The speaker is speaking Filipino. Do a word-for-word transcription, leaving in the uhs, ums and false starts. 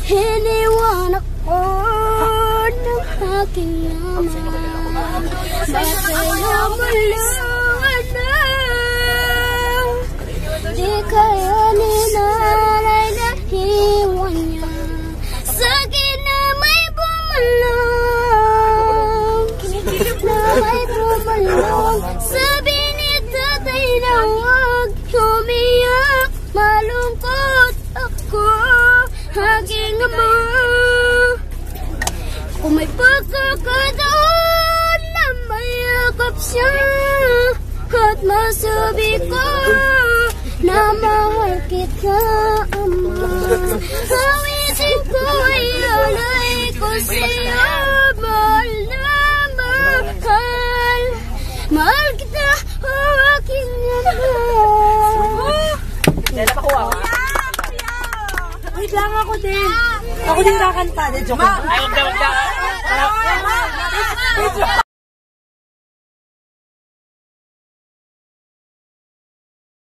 Iniwan ako ng aking ama. Masaya mo lang di kaya ni nanay na hiwan niya. Sa'kin na may bumalong, na may bumalong. Sabi ni tatay na huwag umiyak, malungkot ako, aking ama. Kung may pagkakataon na mayakap siya at masabi ko na mahal kita, ama. Hawisin ko ay alay ko sa'yo, mahal na mahal. Mahal kita, oh aking ama. Dahil napakuha ka? Wait lang ako din. Ako din kakanta. Joke. Ay, huwag na, huwag na.